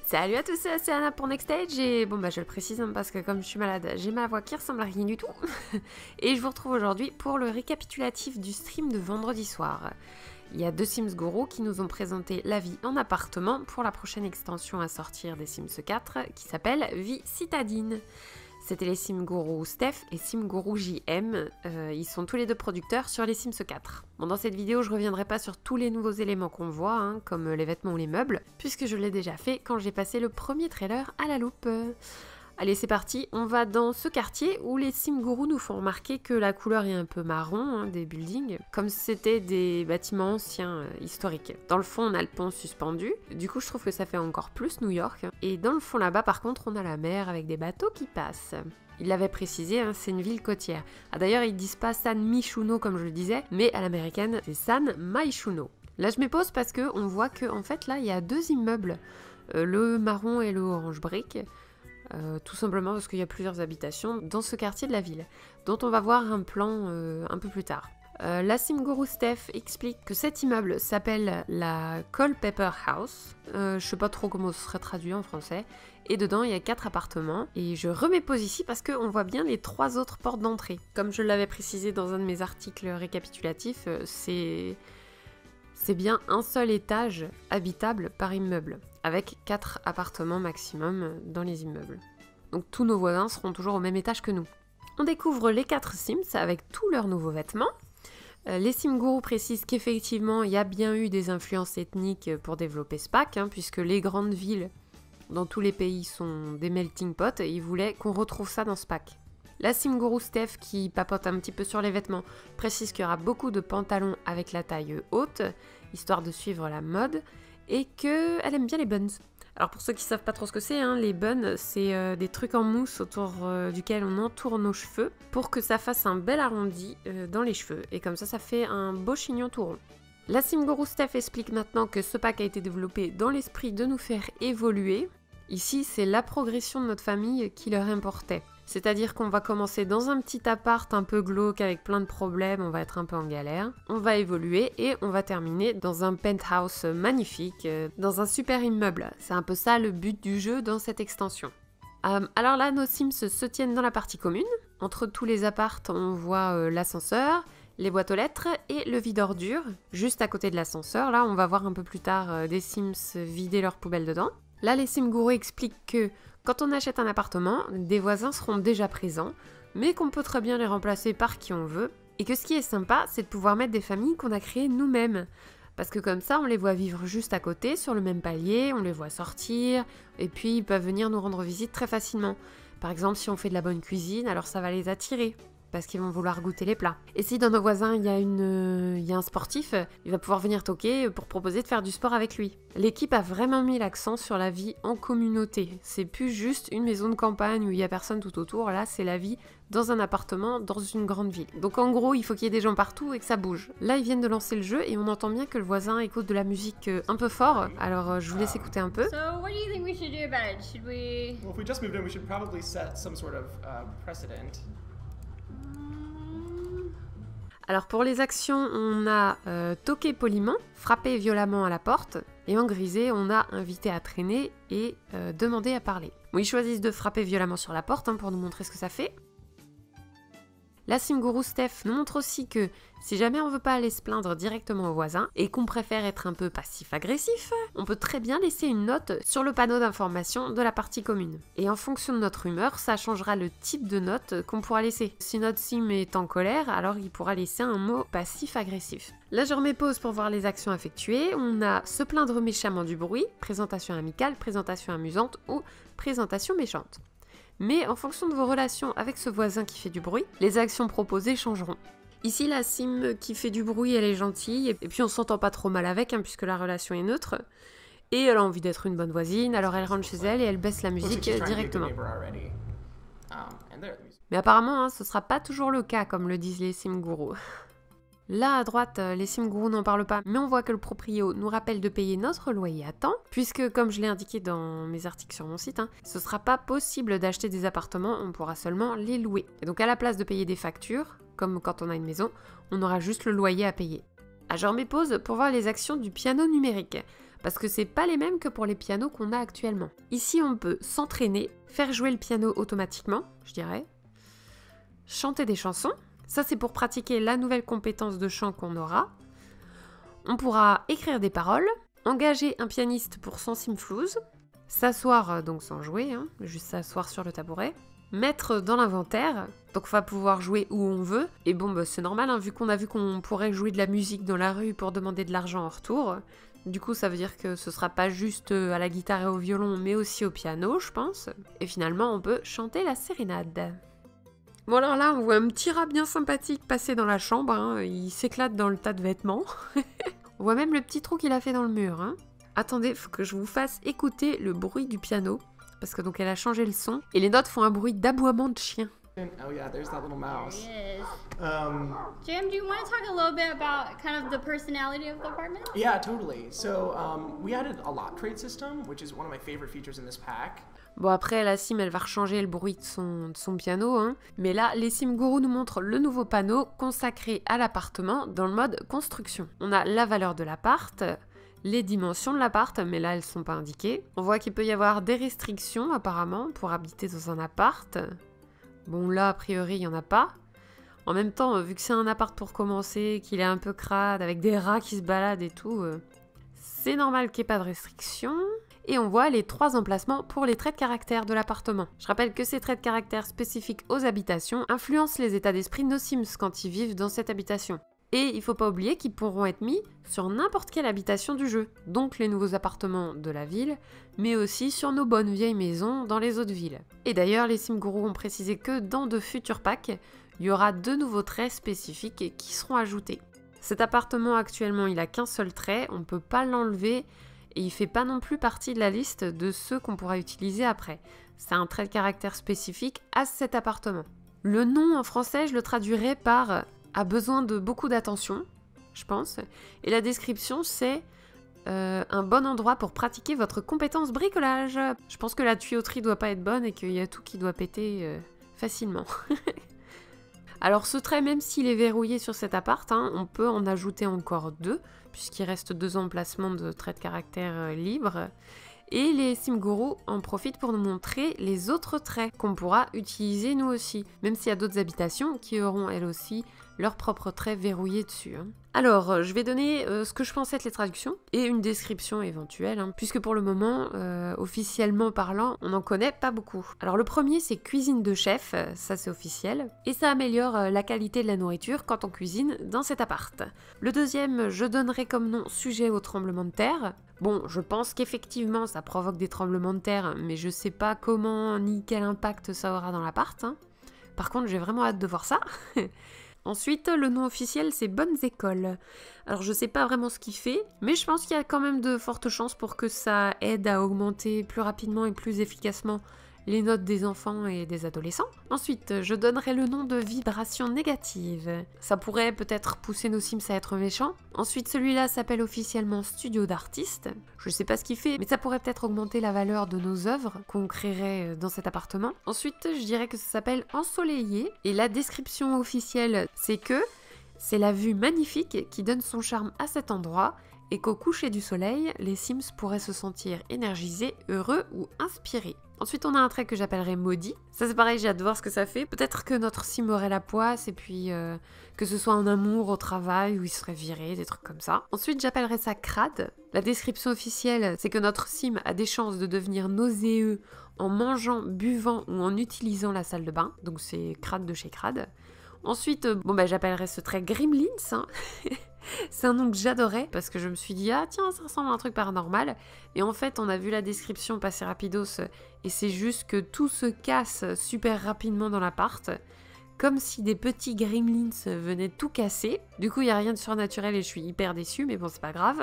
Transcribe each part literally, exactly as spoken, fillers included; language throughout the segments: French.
Salut à tous, c'est Anna pour Next Stage et bon bah je le précise hein, parce que comme je suis malade, j'ai ma voix qui ressemble à rien du tout. Et je vous retrouve aujourd'hui pour le récapitulatif du stream de vendredi soir. Il y a deux Sims Guru qui nous ont présenté la vie en appartement pour la prochaine extension à sortir des Sims quatre qui s'appelle Vie citadine. C'était les Sims Guru Steph et Sims Guru J M, euh, ils sont tous les deux producteurs sur les Sims quatre. Bon, dans cette vidéo, je reviendrai pas sur tous les nouveaux éléments qu'on voit, hein, comme les vêtements ou les meubles, puisque je l'ai déjà fait quand j'ai passé le premier trailer à la loupe. Allez, c'est parti, on va dans ce quartier où les Sims Guru nous font remarquer que la couleur est un peu marron hein, des buildings, comme si c'était des bâtiments anciens euh, historiques. Dans le fond, on a le pont suspendu, du coup je trouve que ça fait encore plus New York. Et dans le fond là-bas, par contre, on a la mer avec des bateaux qui passent. Il l'avait précisé, hein, c'est une ville côtière. Ah, d'ailleurs, ils disent pas San Myshuno comme je le disais, mais à l'américaine, c'est San Myshuno. Là, je me pose parce que on voit que en fait là, il y a deux immeubles, euh, le marron et le orange brique. Euh, tout simplement parce qu'il y a plusieurs habitations dans ce quartier de la ville, dont on va voir un plan euh, un peu plus tard. Euh, la Sim Guru Steph explique que cet immeuble s'appelle la Culpeper House, euh, je sais pas trop comment ce serait traduit en français, et dedans il y a quatre appartements, et je remets pause ici parce qu'on voit bien les trois autres portes d'entrée. Comme je l'avais précisé dans un de mes articles récapitulatifs, euh, c'est... C'est bien un seul étage habitable par immeuble, avec quatre appartements maximum dans les immeubles. Donc tous nos voisins seront toujours au même étage que nous. On découvre les quatre Sims avec tous leurs nouveaux vêtements. Euh, les Sims Guru précisent qu'effectivement il y a bien eu des influences ethniques pour développer ce pack, hein, puisque les grandes villes dans tous les pays sont des melting pots et ils voulaient qu'on retrouve ça dans ce pack. La Sim Guru Steph, qui papote un petit peu sur les vêtements, précise qu'il y aura beaucoup de pantalons avec la taille haute, histoire de suivre la mode, et qu'elle aime bien les buns. Alors pour ceux qui savent pas trop ce que c'est, hein, les buns, c'est euh, des trucs en mousse autour euh, duquel on entoure nos cheveux pour que ça fasse un bel arrondi euh, dans les cheveux, et comme ça, ça fait un beau chignon tout rond. La Sim Guru Steph explique maintenant que ce pack a été développé dans l'esprit de nous faire évoluer. Ici, c'est la progression de notre famille qui leur importait. C'est-à-dire qu'on va commencer dans un petit appart un peu glauque avec plein de problèmes, on va être un peu en galère. On va évoluer et on va terminer dans un penthouse magnifique, dans un super immeuble. C'est un peu ça le but du jeu dans cette extension. Euh, alors là, nos Sims se tiennent dans la partie commune. Entre tous les apparts, on voit euh, l'ascenseur, les boîtes aux lettres et le vide ordures. Juste à côté de l'ascenseur, là, on va voir un peu plus tard euh, des Sims vider leurs poubelles dedans. Là, les Sim Guru expliquent que quand on achète un appartement, des voisins seront déjà présents, mais qu'on peut très bien les remplacer par qui on veut, et que ce qui est sympa, c'est de pouvoir mettre des familles qu'on a créées nous-mêmes. Parce que comme ça, on les voit vivre juste à côté, sur le même palier, on les voit sortir, et puis ils peuvent venir nous rendre visite très facilement. Par exemple, si on fait de la bonne cuisine, alors ça va les attirer, parce qu'ils vont vouloir goûter les plats. Et si dans nos voisins, il y a, une, euh, il y a un sportif, il va pouvoir venir toquer pour proposer de faire du sport avec lui. L'équipe a vraiment mis l'accent sur la vie en communauté. C'est plus juste une maison de campagne où il y a personne tout autour, là c'est la vie dans un appartement, dans une grande ville. Donc en gros, il faut qu'il y ait des gens partout et que ça bouge. Là, ils viennent de lancer le jeu et on entend bien que le voisin écoute de la musique un peu fort, alors euh, je vous laisse écouter un peu. So what do you think we should do about it? Should we... Well, if we just moved in, we should probably set some sort of uh, precedent. Alors pour les actions, on a euh, toqué poliment, frappé violemment à la porte, et en grisé, on a invité à traîner et euh, demandé à parler. Bon, ils choisissent de frapper violemment sur la porte hein, pour nous montrer ce que ça fait. La Sim Guru Steph nous montre aussi que si jamais on veut pas aller se plaindre directement aux voisins et qu'on préfère être un peu passif-agressif, on peut très bien laisser une note sur le panneau d'information de la partie commune. Et en fonction de notre humeur, ça changera le type de note qu'on pourra laisser. Si notre Sim est en colère, alors il pourra laisser un mot passif-agressif. Là, je remets pause pour voir les actions effectuées. On a se plaindre méchamment du bruit, présentation amicale, présentation amusante ou présentation méchante. Mais en fonction de vos relations avec ce voisin qui fait du bruit, les actions proposées changeront. Ici, la Sim qui fait du bruit, elle est gentille, et puis on s'entend pas trop mal avec, hein, puisque la relation est neutre. Et elle a envie d'être une bonne voisine, alors elle rentre chez elle et elle baisse la musique directement. Mais apparemment, hein, ce sera pas toujours le cas, comme le disent les Sim Guru. Là, à droite, les Sim Guru n'en parlent pas, mais on voit que le proprio nous rappelle de payer notre loyer à temps, puisque, comme je l'ai indiqué dans mes articles sur mon site, hein, ce sera pas possible d'acheter des appartements, on pourra seulement les louer. Et donc, à la place de payer des factures, comme quand on a une maison, on aura juste le loyer à payer. Ah, je remets pause pour voir les actions du piano numérique. parce que c'est pas les mêmes que pour les pianos qu'on a actuellement. Ici, on peut s'entraîner, faire jouer le piano automatiquement, je dirais, chanter des chansons, ça c'est pour pratiquer la nouvelle compétence de chant qu'on aura. On pourra écrire des paroles, engager un pianiste pour son simflouz, s'asseoir donc sans jouer, hein, juste s'asseoir sur le tabouret, mettre dans l'inventaire, donc on va pouvoir jouer où on veut, et bon bah, c'est normal, hein, vu qu'on a vu qu'on pourrait jouer de la musique dans la rue pour demander de l'argent en retour, du coup ça veut dire que ce sera pas juste à la guitare et au violon, mais aussi au piano je pense, et finalement on peut chanter la sérénade. Bon alors là on voit un petit rat bien sympathique passer dans la chambre, hein, il s'éclate dans le tas de vêtements, on voit même le petit trou qu'il a fait dans le mur. Hein. Attendez, faut que je vous fasse écouter le bruit du piano. Parce que donc elle a changé le son. Et les notes font un bruit d'aboiement de chien. Oh yeah, there's that little mouse. There he is. Um, Jam, do you want to talk a little bit about kind of the personality of the apartment? yeah, totally. So um, we added a lock crate system, which is one of my favorite features in this pack. Bon après la sim elle va rechanger le bruit de son, de son piano. Hein. Mais là les sim gourous nous montrent le nouveau panneau consacré à l'appartement dans le mode construction. On a la valeur de l'appart, les dimensions de l'appart, mais là elles sont pas indiquées. On voit qu'il peut y avoir des restrictions apparemment pour habiter dans un appart. Bon là a priori il y en a pas. En même temps, vu que c'est un appart pour commencer, qu'il est un peu crade, avec des rats qui se baladent et tout, euh, c'est normal qu'il n'y ait pas de restrictions. Et on voit les trois emplacements pour les traits de caractère de l'appartement. Je rappelle que ces traits de caractère spécifiques aux habitations influencent les états d'esprit de nos Sims quand ils vivent dans cette habitation. Et il faut pas oublier qu'ils pourront être mis sur n'importe quelle habitation du jeu, donc les nouveaux appartements de la ville, mais aussi sur nos bonnes vieilles maisons dans les autres villes. Et d'ailleurs, les Simgourous ont précisé que dans de futurs packs, il y aura deux nouveaux traits spécifiques qui seront ajoutés. Cet appartement actuellement, il a qu'un seul trait, on ne peut pas l'enlever, et il fait pas non plus partie de la liste de ceux qu'on pourra utiliser après. C'est un trait de caractère spécifique à cet appartement. Le nom en français, je le traduirais par « a besoin de beaucoup d'attention », je pense. Et la description, c'est euh, un bon endroit pour pratiquer votre compétence bricolage. Je pense que la tuyauterie doit pas être bonne et qu'il y a tout qui doit péter euh, facilement. Alors ce trait, même s'il est verrouillé sur cet appart, hein, on peut en ajouter encore deux, puisqu'il reste deux emplacements de traits de caractère euh, libres. Et les Simgourous en profitent pour nous montrer les autres traits qu'on pourra utiliser nous aussi, même s'il y a d'autres habitations qui auront elles aussi leurs propres traits verrouillés dessus. Hein. Alors, je vais donner euh, ce que je pense être les traductions et une description éventuelle, hein, puisque pour le moment, euh, officiellement parlant, on n'en connaît pas beaucoup. Alors le premier, c'est cuisine de chef, ça c'est officiel, et ça améliore euh, la qualité de la nourriture quand on cuisine dans cet appart. Le deuxième, je donnerai comme nom sujet au tremblement de terre. Bon, je pense qu'effectivement, ça provoque des tremblements de terre, mais je sais pas comment ni quel impact ça aura dans l'appart. Hein. Par contre, j'ai vraiment hâte de voir ça. Ensuite, le nom officiel, c'est Bonnes Écoles. Alors, je sais pas vraiment ce qu'il fait, mais je pense qu'il y a quand même de fortes chances pour que ça aide à augmenter plus rapidement et plus efficacement les notes des enfants et des adolescents. Ensuite, je donnerai le nom de vibration négative. Ça pourrait peut-être pousser nos Sims à être méchants. Ensuite, celui-là s'appelle officiellement studio d'artiste. Je sais pas ce qu'il fait, mais ça pourrait peut-être augmenter la valeur de nos œuvres qu'on créerait dans cet appartement. Ensuite, je dirais que ça s'appelle ensoleillé. Et la description officielle, c'est que c'est la vue magnifique qui donne son charme à cet endroit et qu'au coucher du soleil, les Sims pourraient se sentir énergisés, heureux ou inspirés. Ensuite, on a un trait que j'appellerais maudit. Ça, c'est pareil, j'ai hâte de voir ce que ça fait. Peut-être que notre sim aurait la poisse et puis euh, que ce soit en amour, au travail, où il serait viré, des trucs comme ça. Ensuite, j'appellerais ça crade. La description officielle, c'est que notre sim a des chances de devenir nauséeux en mangeant, buvant ou en utilisant la salle de bain. Donc, c'est crade de chez crade. Ensuite, euh, bon bah j'appellerais ce trait Gremlins. Hein. C'est un nom que j'adorais parce que je me suis dit ah tiens ça ressemble à un truc paranormal et en fait on a vu la description passer rapidos et c'est juste que tout se casse super rapidement dans l'appart comme si des petits gremlins venaient tout casser. Du coup il n'y a rien de surnaturel et je suis hyper déçue mais bon c'est pas grave.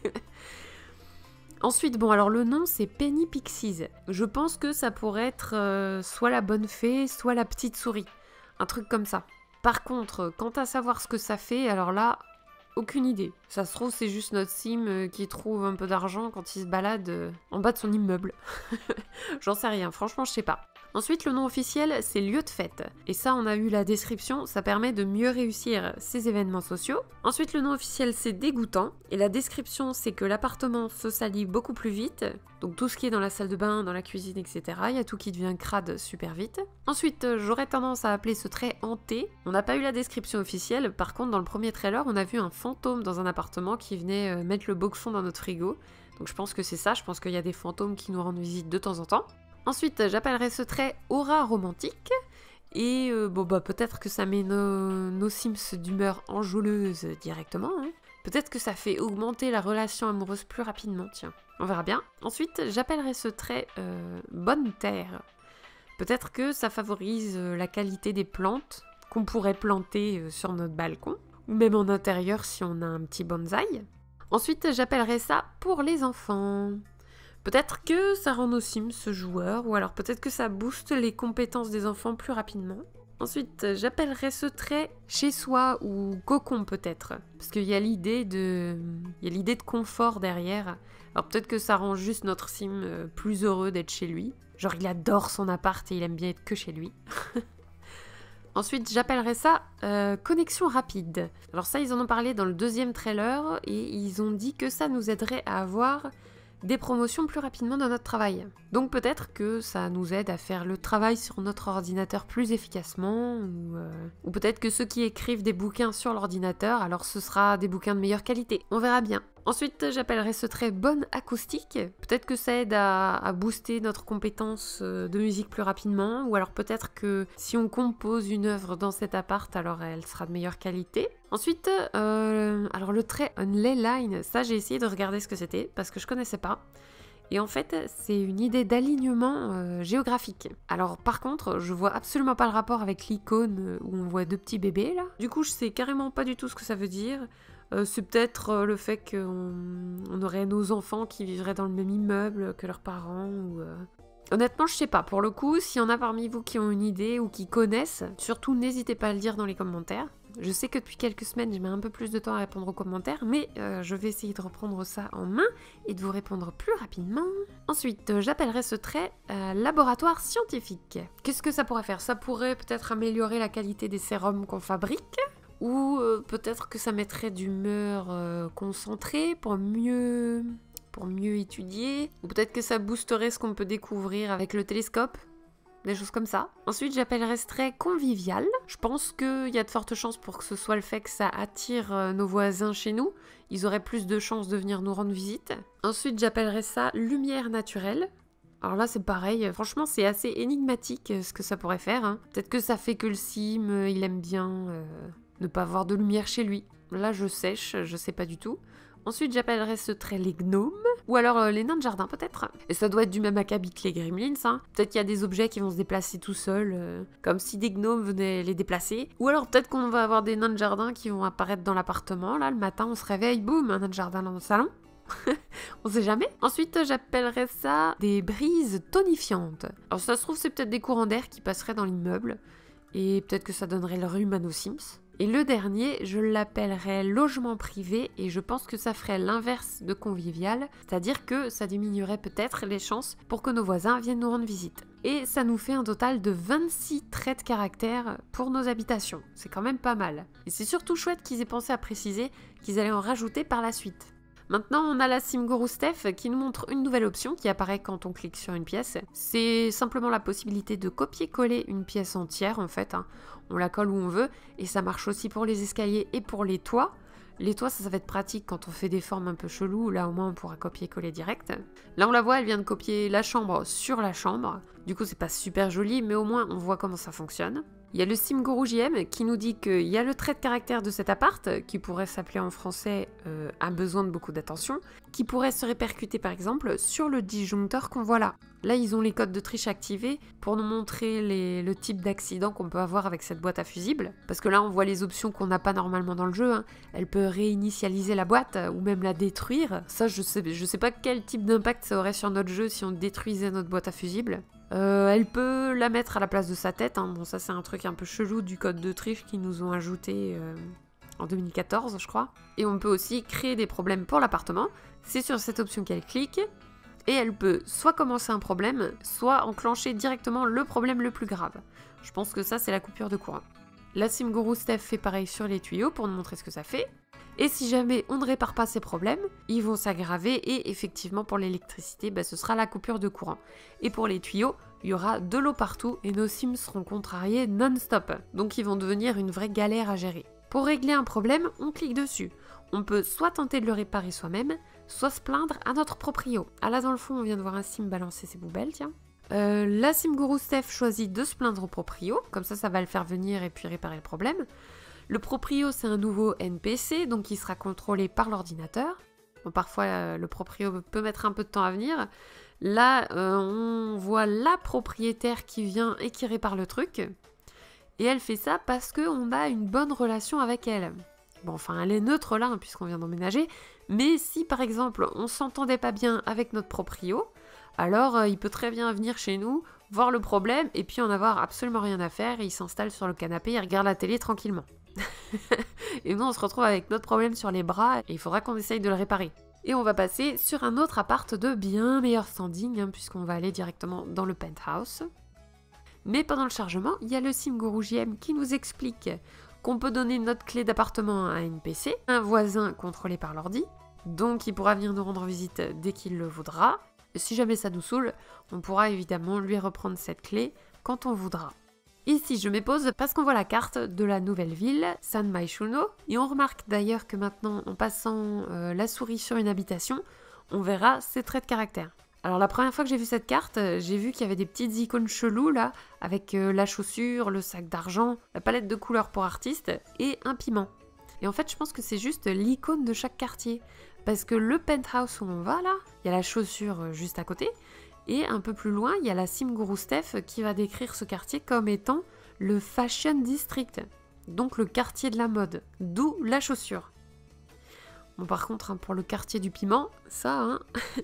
Ensuite, bon, alors le nom, c'est Penny Pixies. Je pense que ça pourrait être euh, soit la bonne fée, soit la petite souris. Un truc comme ça. Par contre, quant à savoir ce que ça fait, alors là, aucune idée. Ça se trouve, c'est juste notre sim euh, qui trouve un peu d'argent quand il se balade euh, en bas de son immeuble. J'en sais rien, franchement, je sais pas. Ensuite, le nom officiel, c'est lieu de fête. Et ça, on a eu la description, ça permet de mieux réussir ces événements sociaux. Ensuite, le nom officiel, c'est dégoûtant. Et la description, c'est que l'appartement se salit beaucoup plus vite. Donc tout ce qui est dans la salle de bain, dans la cuisine, et cetera. Il y a tout qui devient crade super vite. Ensuite, j'aurais tendance à appeler ce trait hanté. On n'a pas eu la description officielle. Par contre, dans le premier trailer, on a vu un fantôme dans un appartement qui venait mettre le boxon dans notre frigo. Donc je pense que c'est ça, je pense qu'il y a des fantômes qui nous rendent visite de temps en temps. Ensuite, j'appellerai ce trait aura romantique. Et euh, bon, bah peut-être que ça met nos, nos Sims d'humeur enjôleuse directement. Hein. Peut-être que ça fait augmenter la relation amoureuse plus rapidement, tiens. On verra bien. Ensuite, j'appellerai ce trait euh, bonne terre. Peut-être que ça favorise euh, la qualité des plantes qu'on pourrait planter euh, sur notre balcon. Ou même en intérieur si on a un petit bonsaï. Ensuite, j'appellerai ça pour les enfants. Peut-être que ça rend nos Sims joueurs, ou alors peut-être que ça booste les compétences des enfants plus rapidement. Ensuite, j'appellerais ce trait chez soi ou cocon peut-être, parce qu'il y a l'idée de, il y a l'idée de confort derrière. Alors peut-être que ça rend juste notre Sim plus heureux d'être chez lui. Genre il adore son appart et il aime bien être que chez lui. Ensuite, j'appellerais ça euh, connexion rapide. Alors ça, ils en ont parlé dans le deuxième trailer et ils ont dit que ça nous aiderait à avoir des promotions plus rapidement dans notre travail. Donc peut-être que ça nous aide à faire le travail sur notre ordinateur plus efficacement, ou, euh, ou peut-être que ceux qui écrivent des bouquins sur l'ordinateur, alors ce sera des bouquins de meilleure qualité. On verra bien. Ensuite, j'appellerai ce trait bonne acoustique. Peut-être que ça aide à, à booster notre compétence de musique plus rapidement, ou alors peut-être que si on compose une œuvre dans cet appart, alors elle sera de meilleure qualité. Ensuite, euh, alors le trait on ley line, ça j'ai essayé de regarder ce que c'était, parce que je connaissais pas. Et en fait, c'est une idée d'alignement euh, géographique. Alors par contre, je vois absolument pas le rapport avec l'icône où on voit deux petits bébés là. Du coup, je sais carrément pas du tout ce que ça veut dire. Euh, c'est peut-être euh, le fait qu'on on aurait nos enfants qui vivraient dans le même immeuble que leurs parents ou... Euh... Honnêtement, je sais pas. Pour le coup, s'il y en a parmi vous qui ont une idée ou qui connaissent, surtout n'hésitez pas à le dire dans les commentaires. Je sais que depuis quelques semaines, je mets un peu plus de temps à répondre aux commentaires, mais euh, je vais essayer de reprendre ça en main et de vous répondre plus rapidement. Ensuite, euh, j'appellerai ce trait euh, laboratoire scientifique. Qu'est-ce que ça pourrait faire? Ça pourrait peut-être améliorer la qualité des sérums qu'on fabrique, ou euh, peut-être que ça mettrait d'humeur euh, concentrée pour mieux... pour mieux étudier, ou peut-être que ça boosterait ce qu'on peut découvrir avec le télescope, des choses comme ça. Ensuite, j'appellerais ce trait convivial. Je pense qu'il y a de fortes chances pour que ce soit le fait que ça attire euh, nos voisins chez nous. Ils auraient plus de chances de venir nous rendre visite. Ensuite, j'appellerais ça lumière naturelle. Alors là, c'est pareil. Franchement, c'est assez énigmatique euh, ce que ça pourrait faire. Hein. Peut-être que ça fait que le sim, euh, il aime bien euh, ne pas avoir de lumière chez lui. Là, je sèche, je sais pas du tout. Ensuite, j'appellerais ce trait les gnomes, ou alors euh, les nains de jardin peut-être. Et ça doit être du même acabit que les gremlins, hein. Peut-être qu'il y a des objets qui vont se déplacer tout seuls, euh, comme si des gnomes venaient les déplacer. Ou alors peut-être qu'on va avoir des nains de jardin qui vont apparaître dans l'appartement, là, le matin on se réveille, boum, un nain de jardin dans le salon. On sait jamais. Ensuite, j'appellerais ça des brises tonifiantes. Alors ça se trouve, c'est peut-être des courants d'air qui passeraient dans l'immeuble, et peut-être que ça donnerait le rhume à nos Sims. Et le dernier, je l'appellerais logement privé et je pense que ça ferait l'inverse de convivial, c'est-à-dire que ça diminuerait peut-être les chances pour que nos voisins viennent nous rendre visite. Et ça nous fait un total de vingt-six traits de caractère pour nos habitations. C'est quand même pas mal. Et c'est surtout chouette qu'ils aient pensé à préciser qu'ils allaient en rajouter par la suite. Maintenant, on a la SimGuru Steph qui nous montre une nouvelle option qui apparaît quand on clique sur une pièce. C'est simplement la possibilité de copier-coller une pièce entière en fait. Hein. On la colle où on veut et ça marche aussi pour les escaliers et pour les toits. Les toits, ça, ça va être pratique quand on fait des formes un peu cheloues. Là, au moins, on pourra copier-coller direct. Là, on la voit, elle vient de copier la chambre sur la chambre. Du coup, c'est pas super joli, mais au moins, on voit comment ça fonctionne. Il y a le SimGuru J M qui nous dit qu'il y a le trait de caractère de cet appart, qui pourrait s'appeler en français euh, « a besoin de beaucoup d'attention », qui pourrait se répercuter par exemple sur le disjoncteur qu'on voit là. Là, ils ont les codes de triche activés pour nous montrer les, le type d'accident qu'on peut avoir avec cette boîte à fusibles. Parce que là, on voit les options qu'on n'a pas normalement dans le jeu. Hein. Elle peut réinitialiser la boîte ou même la détruire. Ça, je sais, je sais pas quel type d'impact ça aurait sur notre jeu si on détruisait notre boîte à fusibles. Euh, elle peut la mettre à la place de sa tête. Hein. Bon, ça, c'est un truc un peu chelou du code de triche qu'ils nous ont ajouté euh, en deux mille quatorze je crois. Et on peut aussi créer des problèmes pour l'appartement. C'est sur cette option qu'elle clique. Et elle peut soit commencer un problème, soit enclencher directement le problème le plus grave. Je pense que ça c'est la coupure de courant. La SimGuru Steph fait pareil sur les tuyaux pour nous montrer ce que ça fait. Et si jamais on ne répare pas ces problèmes, ils vont s'aggraver et effectivement pour l'électricité, bah, ce sera la coupure de courant. Et pour les tuyaux, il y aura de l'eau partout et nos Sims seront contrariés non-stop. Donc ils vont devenir une vraie galère à gérer. Pour régler un problème, on clique dessus. On peut soit tenter de le réparer soi-même, soit se plaindre à notre proprio. Ah là dans le fond, on vient de voir un Sim balancer ses poubelles, tiens. Euh, la SimGuru Steph choisit de se plaindre au proprio, comme ça ça va le faire venir et puis réparer le problème. Le proprio c'est un nouveau N P C, donc il sera contrôlé par l'ordinateur. Bon, parfois euh, le proprio peut mettre un peu de temps à venir. Là euh, on voit la propriétaire qui vient et qui répare le truc. Et elle fait ça parce qu'on a une bonne relation avec elle. Bon enfin elle est neutre là hein, puisqu'on vient d'emménager. Mais si par exemple on s'entendait pas bien avec notre proprio, alors euh, il peut très bien venir chez nous, voir le problème et puis en avoir absolument rien à faire et il s'installe sur le canapé et regarde la télé tranquillement. Et nous on se retrouve avec notre problème sur les bras et il faudra qu'on essaye de le réparer. Et on va passer sur un autre appart de bien meilleur standing hein, puisqu'on va aller directement dans le penthouse. Mais pendant le chargement, il y a le SimGuru J M qui nous explique qu'on peut donner notre clé d'appartement à un N P C, un voisin contrôlé par l'ordi, donc il pourra venir nous rendre visite dès qu'il le voudra. Si jamais ça nous saoule, on pourra évidemment lui reprendre cette clé quand on voudra. Ici je m'épose parce qu'on voit la carte de la nouvelle ville, San Myshuno, et on remarque d'ailleurs que maintenant en passant euh, la souris sur une habitation, on verra ses traits de caractère. Alors la première fois que j'ai vu cette carte, j'ai vu qu'il y avait des petites icônes cheloues là, avec euh, la chaussure, le sac d'argent, la palette de couleurs pour artistes et un piment. Et en fait je pense que c'est juste l'icône de chaque quartier. Parce que le penthouse où on va là, il y a la chaussure juste à côté, et un peu plus loin, il y a la SimGuru Steph qui va décrire ce quartier comme étant le Fashion District, donc le quartier de la mode, d'où la chaussure. Bon par contre, hein, pour le quartier du piment, ça, hein...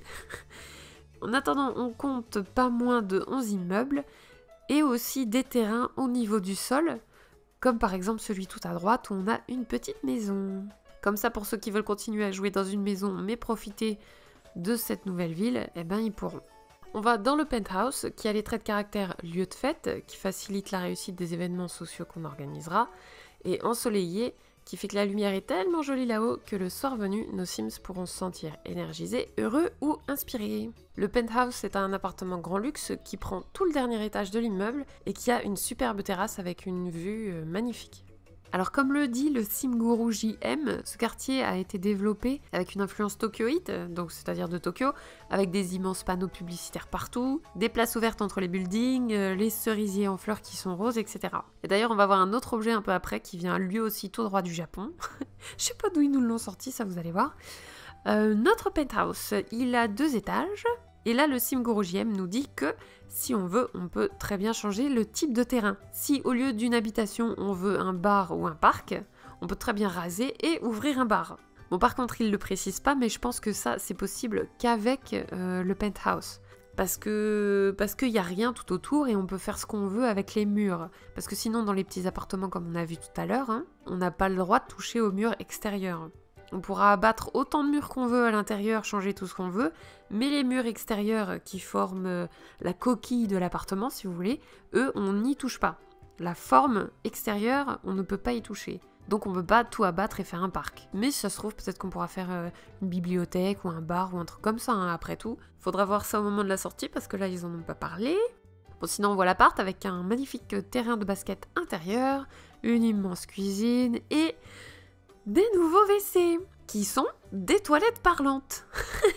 En attendant, on compte pas moins de onze immeubles, et aussi des terrains au niveau du sol, comme par exemple celui tout à droite où on a une petite maison. Comme ça, pour ceux qui veulent continuer à jouer dans une maison mais profiter de cette nouvelle ville, eh ben ils pourront. On va dans le penthouse qui a les traits de caractère lieu de fête, qui facilite la réussite des événements sociaux qu'on organisera, et ensoleillé, qui fait que la lumière est tellement jolie là-haut que le soir venu, nos Sims pourront se sentir énergisés, heureux ou inspirés. Le penthouse est un appartement grand luxe qui prend tout le dernier étage de l'immeuble et qui a une superbe terrasse avec une vue magnifique. Alors comme le dit le SimGuru J M, ce quartier a été développé avec une influence tokyoïte, donc c'est-à-dire de Tokyo, avec des immenses panneaux publicitaires partout, des places ouvertes entre les buildings, les cerisiers en fleurs qui sont roses, et cetera. Et d'ailleurs on va voir un autre objet un peu après qui vient lui aussi tout droit du Japon. Je sais pas d'où ils nous l'ont sorti, ça vous allez voir. Euh, notre penthouse, il a deux étages. Et là, le SimGuru J M nous dit que si on veut, on peut très bien changer le type de terrain. Si au lieu d'une habitation, on veut un bar ou un parc, on peut très bien raser et ouvrir un bar. Bon, par contre, il ne le précise pas, mais je pense que ça, c'est possible qu'avec euh, le penthouse. Parce que parce qu'il n'y a rien tout autour et on peut faire ce qu'on veut avec les murs. Parce que sinon, dans les petits appartements, comme on a vu tout à l'heure, hein, on n'a pas le droit de toucher aux murs extérieurs. On pourra abattre autant de murs qu'on veut à l'intérieur, changer tout ce qu'on veut, mais les murs extérieurs qui forment la coquille de l'appartement, si vous voulez, eux, on n'y touche pas. La forme extérieure, on ne peut pas y toucher. Donc on ne peut pas tout abattre et faire un parc. Mais si ça se trouve, peut-être qu'on pourra faire euh, une bibliothèque ou un bar ou un truc comme ça, hein, après tout. Faudra voir ça au moment de la sortie, parce que là, ils en ont pas parlé. Bon, sinon, on voit l'appart avec un magnifique terrain de basket intérieur, une immense cuisine et... des nouveaux W C, qui sont des toilettes parlantes.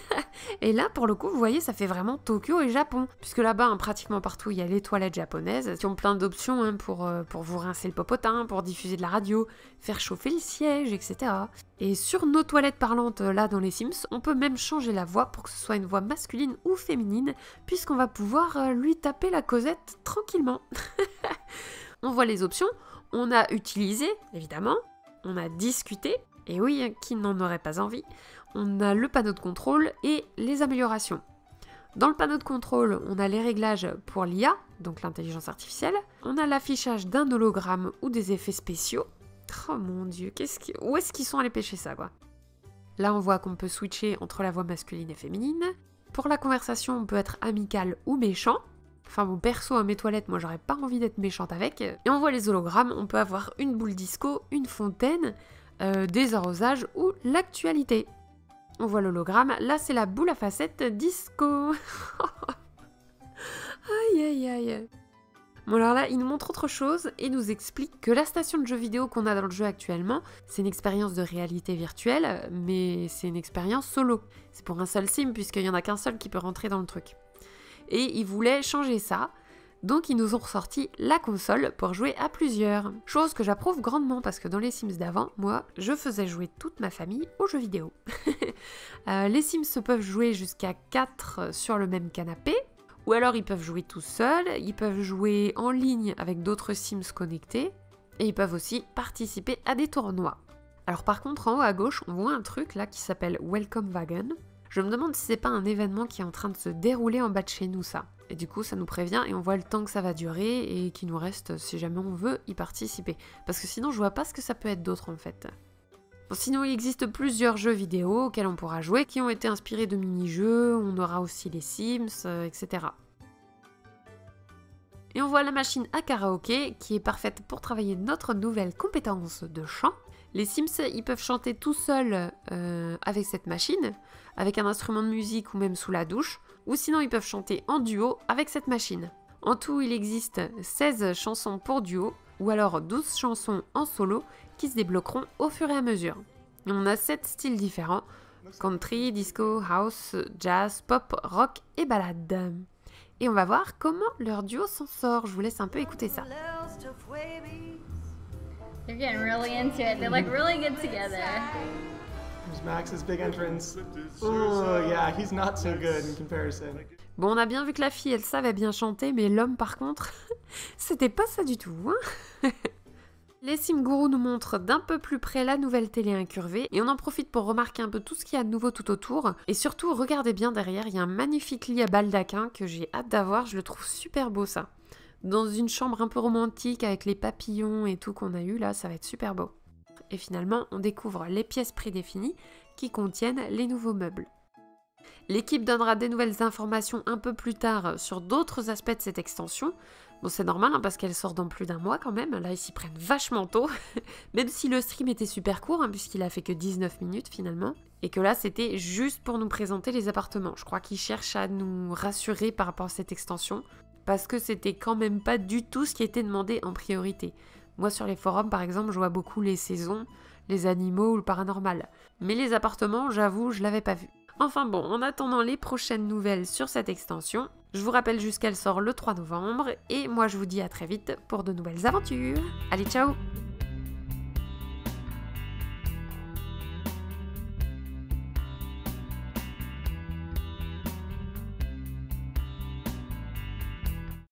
Et là, pour le coup, vous voyez, ça fait vraiment Tokyo et Japon. Puisque là-bas, hein, pratiquement partout, il y a les toilettes japonaises, qui ont plein d'options hein, pour, euh, pour vous rincer le popotin, pour diffuser de la radio, faire chauffer le siège, et cetera. Et sur nos toilettes parlantes, là, dans les Sims, on peut même changer la voix pour que ce soit une voix masculine ou féminine, puisqu'on va pouvoir euh, lui taper la causette tranquillement. On voit les options. On a utilisé, évidemment. On a discuté, et oui, qui n'en aurait pas envie. On a le panneau de contrôle et les améliorations. Dans le panneau de contrôle, on a les réglages pour l'I A, donc l'intelligence artificielle. On a l'affichage d'un hologramme ou des effets spéciaux. Oh mon dieu, qu'est-ce qui... où est-ce qu'ils sont allés pêcher ça, quoi? Là, on voit qu'on peut switcher entre la voix masculine et féminine. Pour la conversation, on peut être amical ou méchant. Enfin bon, perso, à mes toilettes, moi j'aurais pas envie d'être méchante avec. Et on voit les hologrammes, on peut avoir une boule disco, une fontaine, euh, des arrosages ou l'actualité. On voit l'hologramme, là c'est la boule à facettes disco. Aïe aïe aïe. Bon alors là, il nous montre autre chose et nous explique que la station de jeux vidéo qu'on a dans le jeu actuellement, c'est une expérience de réalité virtuelle, mais c'est une expérience solo. C'est pour un seul sim, puisqu'il n'y en a qu'un seul qui peut rentrer dans le truc. Et ils voulaient changer ça, donc ils nous ont ressorti la console pour jouer à plusieurs. Chose que j'approuve grandement, parce que dans les Sims d'avant, moi, je faisais jouer toute ma famille aux jeux vidéo. euh, les Sims peuvent jouer jusqu'à quatre sur le même canapé, ou alors ils peuvent jouer tout seuls, ils peuvent jouer en ligne avec d'autres Sims connectés, et ils peuvent aussi participer à des tournois. Alors par contre, en haut à gauche, on voit un truc là qui s'appelle Welcome Wagon. Je me demande si c'est pas un événement qui est en train de se dérouler en bas de chez nous, ça. Et du coup, ça nous prévient et on voit le temps que ça va durer et qu'il nous reste, si jamais on veut, y participer. Parce que sinon, je vois pas ce que ça peut être d'autre en fait. Bon, sinon, il existe plusieurs jeux vidéo auxquels on pourra jouer, qui ont été inspirés de mini-jeux, on aura aussi les Sims, euh, et cetera. Et on voit la machine à karaoké, qui est parfaite pour travailler notre nouvelle compétence de chant. Les Sims, ils peuvent chanter tout seuls euh, avec cette machine, avec un instrument de musique ou même sous la douche, ou sinon ils peuvent chanter en duo avec cette machine. En tout, il existe seize chansons pour duo, ou alors douze chansons en solo, qui se débloqueront au fur et à mesure. Et on a sept styles différents, country, disco, house, jazz, pop, rock et ballade. Et on va voir comment leur duo s'en sort, je vous laisse un peu écouter ça. They're getting really into it. They look really good together. Here's Max's big entrance. Oh yeah, he's not so good in comparison. Bon, on a bien vu que la fille, elle savait bien chanter, mais l'homme, par contre, c'était pas ça du tout, hein. Les Simgourou nous montrent d'un peu plus près la nouvelle télé incurvée, et on en profite pour remarquer un peu tout ce qu'il y a de nouveau tout autour. Et surtout, regardez bien derrière, il y a un magnifique lit à baldaquin que j'ai hâte d'avoir, je le trouve super beau ça. Dans une chambre un peu romantique avec les papillons et tout qu'on a eu là, ça va être super beau. Et finalement, on découvre les pièces prédéfinies qui contiennent les nouveaux meubles. L'équipe donnera des nouvelles informations un peu plus tard sur d'autres aspects de cette extension. Bon, c'est normal hein, parce qu'elle sort dans plus d'un mois quand même. Là, ils s'y prennent vachement tôt. Même si le stream était super court, hein, puisqu'il a fait que dix-neuf minutes finalement. Et que là, c'était juste pour nous présenter les appartements. Je crois qu'ils cherchent à nous rassurer par rapport à cette extension. Parce que c'était quand même pas du tout ce qui était demandé en priorité. Moi, sur les forums, par exemple, je vois beaucoup les saisons, les animaux ou le paranormal. Mais les appartements, j'avoue, je l'avais pas vu. Enfin bon, en attendant les prochaines nouvelles sur cette extension, je vous rappelle juste qu'elle sort le trois novembre, et moi je vous dis à très vite pour de nouvelles aventures. Allez, ciao!